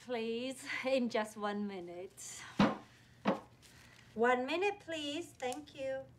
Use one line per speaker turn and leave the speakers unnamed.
please, in just 1 minute.
1 minute, please. Thank you.